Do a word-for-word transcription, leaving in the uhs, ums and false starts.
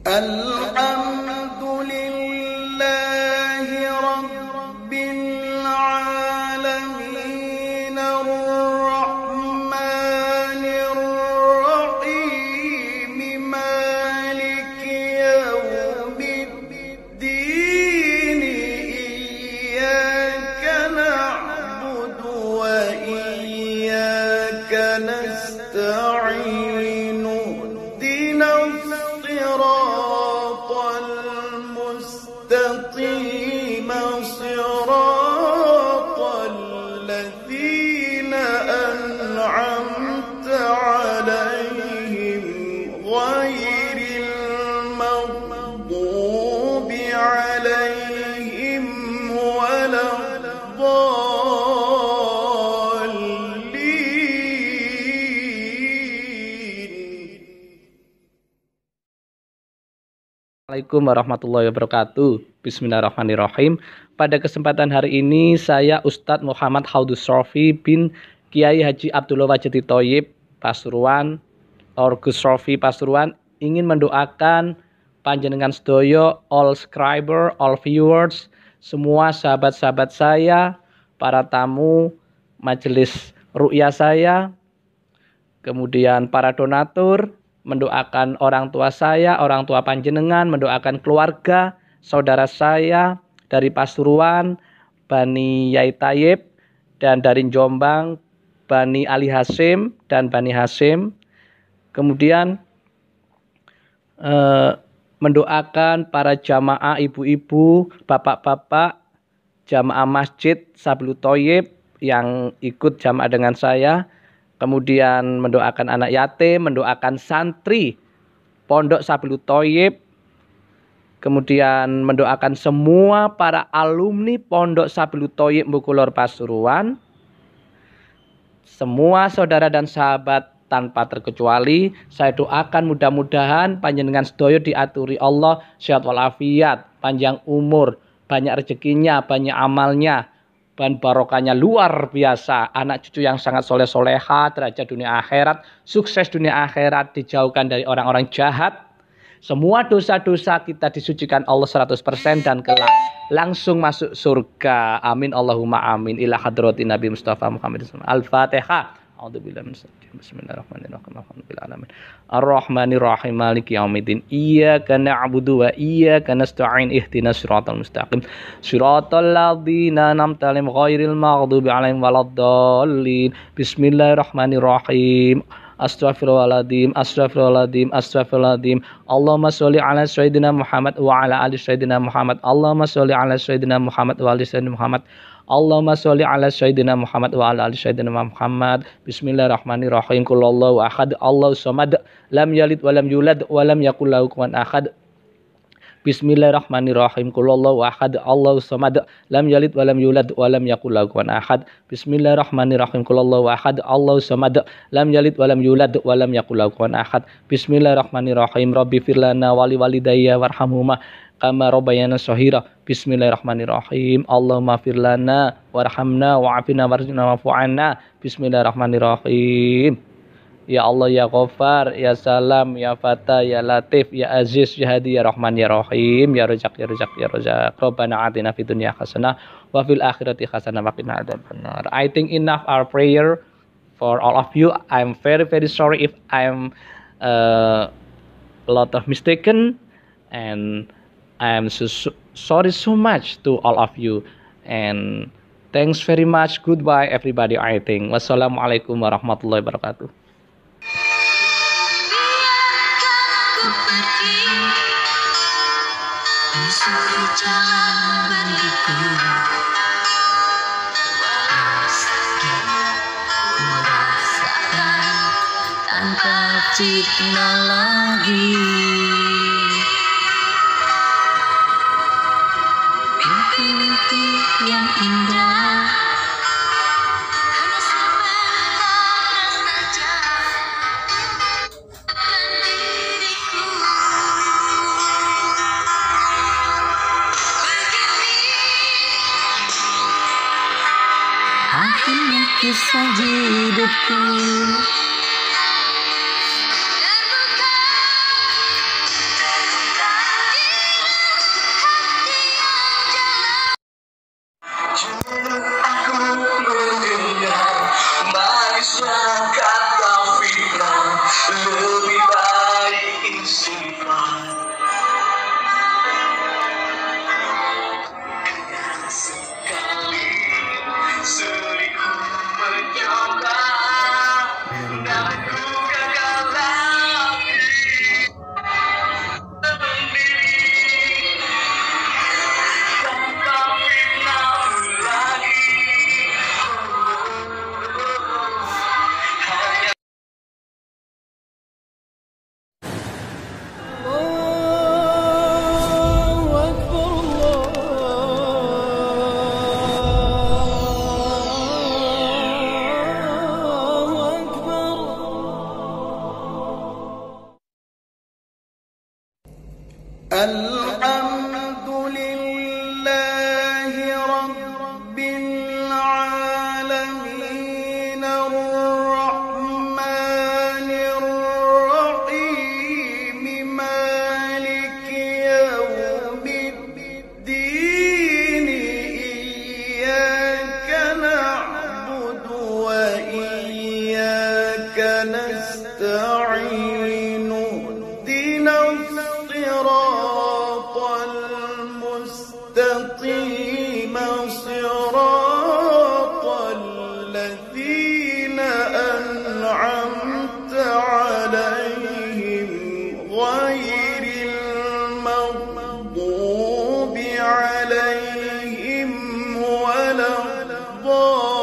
Alhamdulillahi Rabbil Alamin Ar-Rahmanir Rahim Maliki Yawmiddin Iyyaka na'budu wa iyyaka nasta'in المستقيم صراط الذين أنعمت عليهم غير المغضوب عليهم ولا Assalamualaikum warahmatullahi wabarakatuh. Bismillahirrahmanirrahim. Pada kesempatan hari ini saya Ustadz Muhammad Haudus Shrofi bin Kiai Haji Abdullah Wajidi Thoyib Pasuruan or Gus Shrofi Pasuruan ingin mendoakan panjenengan sedoyo, all subscriber, all viewers, semua sahabat-sahabat saya, para tamu majelis ru'yah saya, kemudian para donatur, mendoakan orang tua saya, orang tua panjenengan, mendoakan keluarga, saudara saya dari Pasuruan, Bani Yai Tayyib, dan dari Jombang, Bani Ali Hasim dan Bani Hasim. Kemudian eh, mendoakan para jamaah ibu-ibu, bapak-bapak, jamaah masjid Sabilul Thoyib yang ikut jamaah dengan saya. Kemudian mendoakan anak yatim, mendoakan santri Pondok Sabilul Thoyib, kemudian mendoakan semua para alumni Pondok Sabilul Thoyib Mbukulor Pasuruan, semua saudara dan sahabat tanpa terkecuali. Saya doakan mudah-mudahan panjenengan sedoyo diaturi Allah sehat walafiat, panjang umur, banyak rezekinya, banyak amalnya, dan barokahnya luar biasa, anak cucu yang sangat soleh-soleha, derajat dunia akhirat, sukses dunia akhirat, dijauhkan dari orang-orang jahat, semua dosa-dosa kita disucikan Allah seratus persen dan kelak langsung masuk surga. Amin Allahumma amin. Ila hadratin Nabi Mustafa Muhammad Al-Fatihah. Bismillahirrahmanirrahim. Alhamdulillahirabbil Ar-Rahmanirrahim. Maliki yaumiddin. Iyyaka na'budu wa iyyaka nasta'in. Ihdinas siratal mustaqim. Siratal ladzina an'amta 'alaihim ghairil maghdubi 'alaihim waladdallin. Bismillahirrahmanirrahim. Astaghfirullahaladzim, astaghfirullahaladzim, astaghfirullahaladzim. Allahumma sholli ala sayyidina Muhammad wa ala ali sayyidina Muhammad. Allahumma sholli ala sayyidina Muhammad wa ali sayyidina Muhammad. Allahumma sholli ala sayyidina Muhammad wa ala ali sayyidina Muhammad. Bismillahirrahmanirrahim. Qul huwallahu ahad, Allahus samad, lam yalid wa lam yulad wa lam yakul lahu kufuwan ahad. Bismillahirrahmanirrahim. Qul huwallahu ahad, Allahus samad, lam yalid wa lam yulad wa lam yakul lahu kufuwan ahad. Bismillahirrahmanirrahim. Qul huwallahu ahad, Allahus samad, lam yalid wa lam yulad wa lam yakul lahu kufuwan ahad. Bismillahirrahmanirrahim. Rabbi firlana wali walidayya warhamhuma kama rabbayana shaghira. Bismillahirrahmanirrahim. Allahumma firlana warhamna wa'afina warzuqna wa'fu 'anna. Bismillahirrahmanirrahim. Ya Allah ya Ghaffar, ya Salam, ya Fatah, ya Latif, ya Aziz, ya Hadi, ya Rahman, ya Rahim, ya Razak, ya Razak, ya Razak. Rabbana atina fid dunya hasanah wa fil akhirati hasanah wa qina adzabannar. I think enough our prayer for all of you. I'm very very sorry if I'm uh, a lot of mistaken, and I'm so, so sorry so much to all of you, and thanks very much. Goodbye everybody. I think wassalamualaikum warahmatullahi wabarakatuh. Menyusuri jalan berliku, walau sakit ku rasakan tanpa teknologi. Mimpi-mimpi yang indah hanya sebentar saja akan diriku. Akhirnya kisah hidupku dan bukan cerita الحمد لله رب العالمين الرحمن الرحيم مالك يوم الدين إياك نعبد وإياك نستعين اهدنا الصراط المستقيم صراط الذين أنعمت عليهم غير المغضوب عليهم ولا الضالين